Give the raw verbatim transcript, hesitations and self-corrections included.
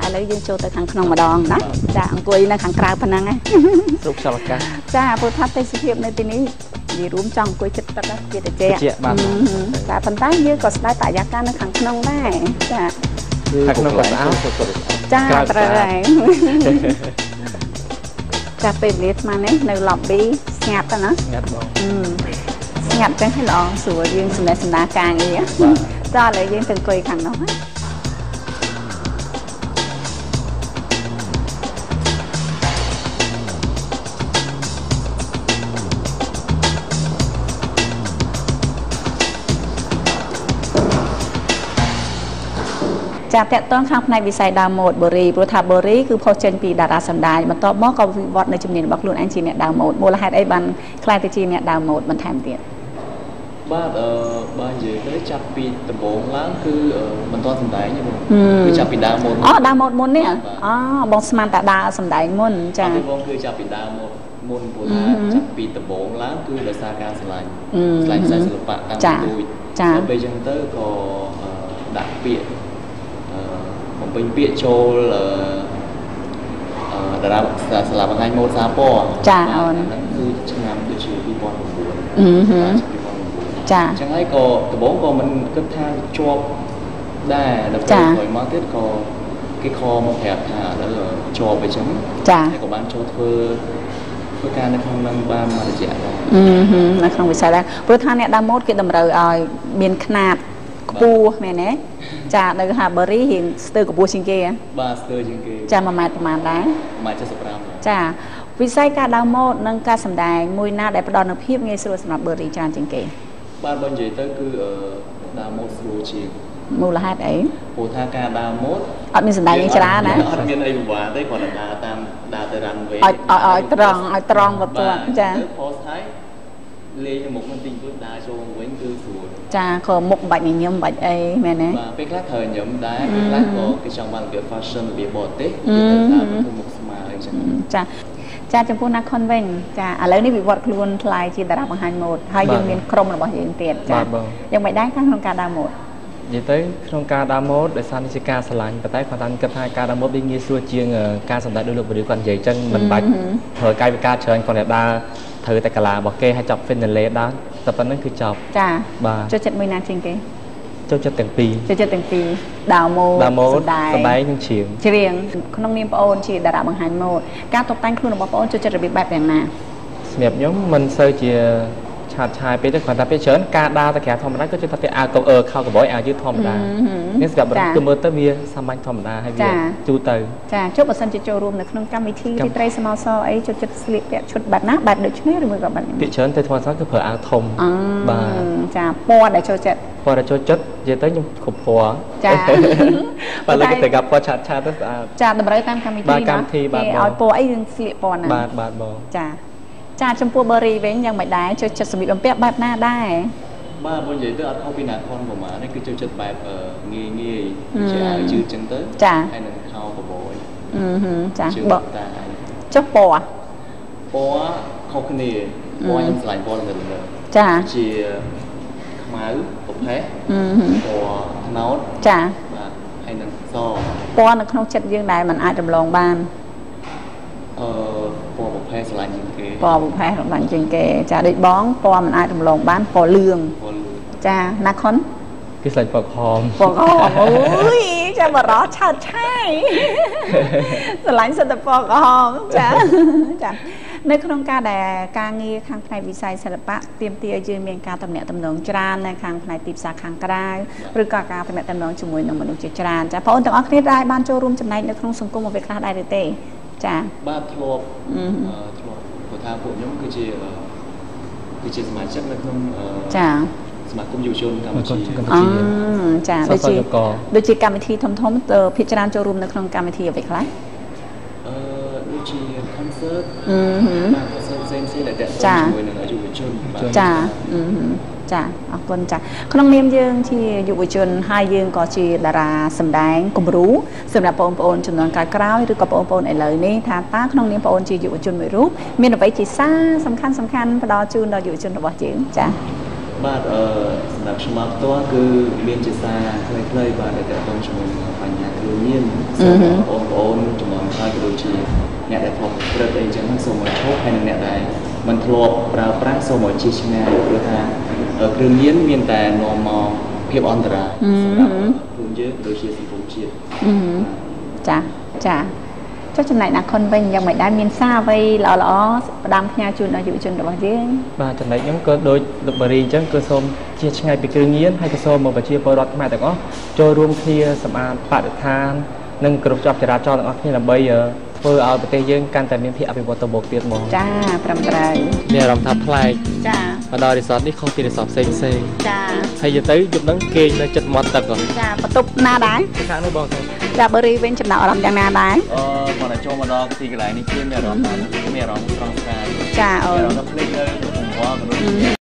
ឥឡូវយើងចូលទៅខាងក្នុងម្ដងណាចាអង្គុយនៅខាងក្រៅប៉ុណ្ណឹងណាសុខសលកាចាព្រោះថាទេសភាពនៅទីនេះនិយាយរួមចង់អង្គុយចិត្តទឹកជាតិចតែប៉ុន្តែយើងក៏ស្ដាយបរិយាកាសនៅខាងក្នុងដែរចាខាងក្នុងក៏ស្អាតចាត្រូវហើយចាពេលវេលាស្មាននេះនៅ lobby ស្ងាត់ទៅណាស្ងាត់បងស្ងាត់ចឹងឲ្យល្អស្រួលយើងសម្ដែងសម្ដាការងារចាឥឡូវយើងទៅអង្គុយខាងនោះណាចាតកតងខាងផ្នែកវិស័យដើមម៉ូដបូរីព្រោះថាបូរីគឺផុសចេញពីតារាសម្ដែងបន្ទាប់មកក៏វិវត្តនៅជំនាញរបស់ខ្លួនឯងជាអ្នកដើមម៉ូដមូលហេតុអីបានខ្លាយទៅជាអ្នកដើមម៉ូដបន្ថែមទៀតបាទអឺបាទនិយាយទៅចាប់ពីដំបូងឡើងគឺបន្តសម្ដែងហ្នឹងគឺចាប់ពីដើមម៉ូដអូដើមម៉ូដមុននេះអូបងស្មានតែដើរសម្ដែងមុនចាបងគឺចាប់ពីដើមម៉ូដមុនព្រោះថាចាប់ពីដំបូងឡើងគឺដោយសារការឆ្លាញ់ឆ្លាញ់ខ្សែសិល្បៈតាំងពីទូចចាពេលអញ្ចឹងទៅក៏ដាក់ពាក្យបំពេញពាក្យចូលតារាសាលាបង្ហាញម៉ូដសារពណ៌ចាអូនហ្នឹងគឺឆ្នាំដូចជាពីរពាន់ប្រាំបួនចាអញ្ចឹងហើយក៏ដំបូងក៏មិនគិតថាជាប់ដែរដល់ពេលក្រោយមកទៀតក៏គេខលមកប្រាប់ថាឥឡូវជាប់អញ្ចឹងចាហើយក៏បានចូលធ្វើធ្វើការនៅក្នុងនឹងបានមួយរយៈដែរនៅក្នុងវិស័យដែរព្រោះថាអ្នកដើមម៉ូដគេតម្រូវឲ្យមានຂ្នាតខ្ពស់មែនទេចានៅហាបឺរីរៀងស្ទើរកម្ពស់ជាងគេបាទស្ទើរជាងគេចាមួយម៉ែត្រប្រហែលដែរមួយម៉ែត្រ칠십오 ចាវិស័យការដើមម៉ូដនិងការសម្ដែងមួយណាដែលផ្ដល់នូវភាពងាយស្រួលសម្រាប់បឺរីច្រើនជាងគេបាទបើនិយាយទៅគឺដើមម៉ូដស្រួលជាងមូលហេតុអីព្រោះថាការដើមម៉ូដអត់មានសម្ដែងយ៉ាងច្រើនណាអត់មានអីពិបាកទេគ្រាន់តែដើរតាមដើរទៅរ៉ាន់វេឲ្យឲ្យត្រង់ឲ្យត្រង់បន្ទាត់ចាទៅ post ហើយលេងមុខមិនទីទួចដើរចូលវិញគឺស្រួលចាក៏មុខបាច់ញញឹមបាច់អីមែនទេបាទពេលខ្លះត្រូវញញឹមដែរពេលខ្លះក៏គេចង់បានរបៀប fashion របៀបបរទេសគេទៅដើរធ្វើមុខស្មើអីចឹងចាចាចំពោះណាខុនវិញចាឥឡូវនេះវិវត្តខ្លួនថ្លៃជាតារាបង្ហាញម៉ូដហើយយើងមានក្រុមរបស់យើងទៀតចាយ៉ាងមិនដែរក្នុងការដើរម៉ូដនិយាយទៅក្នុងការដើរម៉ូដដោយសារនេះជាការឆ្លាញ់ប៉ុន្តែគាត់តាមគិតថាការដើរម៉ូដវាងាយស្រួលជាងការសម្ដែងដោយលោកបរិយាគាត់និយាយចឹងមិនបាច់ធ្វើកាយវិការច្រើនគាត់តែដើរធ្វើតែកាឡារបស់គេហើយចាប់ finale ដើរតែប៉ុណ្្នឹងគឺចប់ចាបាទចូលចិត្តមួយណាជាងគេចូលចិត្តទាំងពីរចូលចិត្តទាំងពីរដើរម៉ូដសម្ដែងសម្ដែងនិងច្រៀងច្រៀងក្នុងនាមប្អូនជាតារាបង្ហាញម៉ូដការតុបតែងខ្លួនរបស់ប្អូនចូលចិត្តរបៀបបែបយ៉ាងណាសម្រាប់ខ្ញុំមិនសូវជាឆាតឆាយពេកទេគ្រាន់តែពេលច្រើនការដើរទៅក្រៅធម្មតាគឺជិះថាពាក់អាវកអឺខោកបយអាវយឺតធម្មតានេះសម្រាប់គឺមើលទៅវាសាមញ្ញធម្មតាហើយវាជូរទៅចាចុះបើសិនជាចូលរួមនៅក្នុងកម្មវិធីទីត្រីស្មោសអីចូលចិត្តស្លៀកពាក់ឈុតបែបណាបែបដូចនេះឬមួយក៏បែបនេះពាក្យច្រើនទៅធម្មតាគឺប្រើអាវធំបាទចាពណ៌ដែលចូលចិត្តពណ៌ដែលចូលចិត្តនិយាយទៅខ្ញុំគ្រប់ពណ៌ចាបើលើកតែកាពណ៌ឆាតឆាតទៅស្អាតចាតម្រូវតាមកម្មវិធីណាកម្មវិធីបាទឲ្យពណ៌អីយើងស្លៀកពណ៌ណាបាទបាទបងចាចាចំពោះបឺរីវិញយ៉ាងមិនដែរចូលចិត្តសម្លៀកបំពាក់បែបណាដែរបាទបើនិយាយទៅអត់ខុសពីណាខុនប្រហែលនេះគឺចូលចិត្តបែបងាយងាយជាអាវយឺតចឹងទៅហើយនឹងខោកបយអឺចាបើចុះពណ៌ពណ៌ខុសគ្នាពណ៌ខ្ញុំឆ្លាញ់ពណ៌លឿនលឿនចាជាខ្មៅប្រផេះអឺពណ៌ត្នោតចាបាទហើយនឹងសពណ៌នៅក្នុងចិត្តយើងដែរมันអាចរំលងបានអឺពណ៌ប្រផេះឆ្លាញ់ជាងគេពណ៌ប្រផេះឆ្លាញ់ជាងគេចាដូចបងពណ៌มันអាចរំលងបានពណ៌លឿងចាណាខុនគេឆ្លាញ់ពណ៌ក្រហមពណ៌ក្រហមអូយចាំបរោះឆើតឆាយឆ្លាញ់សិតតែពណ៌ក្រហមចាចានៅក្នុងការដែលការងារខាងផ្នែកវិស័យសិល្បៈទាមទារឲ្យយើងមានការទំនាក់ទំនងច្រើននៅខាងផ្នែកទីផ្សារខាងក្រៅឬក៏ការទំនាក់ទំនងជាមួយនឹងមនុស្សជាច្រើនចាបងប្អូនទាំងអស់គ្នាដែរបានចូលរួមចំណែកនៅក្នុងសង្គមអ្វីខ្លះដែរឬទេចាបាទធ្លាប់ធ្លាប់ព្រោះថាពួកខ្ញុំគឺជាគឺជាសមាជិកនៅក្នុងចាសមាគមយុវជនកម្ពុជាអឺចាដូចជាដូចជាកម្មវិធីធំធំទៅភាគច្រើនចូលរួមនៅក្នុងកម្មវិធីអ្វីខ្លះអឺដូចជា concert អឺបាទ concert ផ្សេងៗដែលតាក់ទងជាមួយនឹងយុវជនចាអឺចាអរគុណចាក្នុងនាមយើងជាយុវជនហើយយើងក៏ជាតារាសម្ដែងគំរូសម្រាប់បងប្អូនចំនួនក្រោយៗឬក៏បងប្អូនឥឡូវនេះថាតើក្នុងនាមបងប្អូនជាយុវជនមួយរូបមានអ្វីជាសារសំខាន់សំខាន់ផ្ដល់ជូនដល់យុវជនរបស់យើងចាបាទអឺសម្រាប់ខ្ញុំផ្ទាល់គឺមានជាសារខ្លីៗបាទដែលតើតើជាមួយនឹងបញ្ហាគ្រឿងញៀនសូមបងប្អូនចំនួនក្រោយក៏ដូចជាអ្នកដែលធ្លាប់ព្រឹត្តអីចឹងសូមមកឈប់ហើយនឹងអ្នកដែលមិនធ្លាប់ប្រើប្រាស់សូមមកជិះឆ្ងាយព្រោះថាគ្រឿងញៀនមានតែនាំមកភាពអន្តរាយសម្រាប់ខ្លួនយើងដូចជាសង្គមជាតិចាចាចុះចំណែកណាខុនវិញយ៉ាងមិនដែលមានសារអ្វីល្អល្អផ្ដាំផ្ញើជូនដល់យុវជនរបស់យើងបាទចំណែកខ្ញុំក៏ដូចលោកបារីអញ្ចឹងគឺសូមជាឆ្ងាយពីគ្រឿងញៀនហើយក៏សូមមកប្រជាពលរដ្ឋខ្មែរទាំងអស់ចូលរួមគ្នាសម្អាតបរិស្ថាននិងគ្រប់ច្បាប់ចរាចរណ៍ទាំងអស់គ្នាដើម្បីធ្វើឲ្យប្រទេសយើងកាន់តែមានភាពអភិវឌ្ឍទៅមុខទៀតមកចាត្រឹមត្រូវមានអារម្មណ៍ថាប្លែកចាមកដល់រីសតនេះខុសពីរីសតផ្សេងផ្សេងចាហើយទៅយប់ហ្នឹងគេងនៅចិត្តមាត់ទឹកចាបន្ទប់ណាដែរខាងនោះបងចាបឺរីវិញចំណាក់អារម្មណ៍យ៉ាងណាដែរអឺគាត់តែចូលមកដល់ទីកន្លែងនេះគឺមានអារម្មណ៍មានអារម្មណ៍ស្រស់ស្រាយចាអូមានអារម្មណ៍ភ្លេចនៅក្នុងវត្ត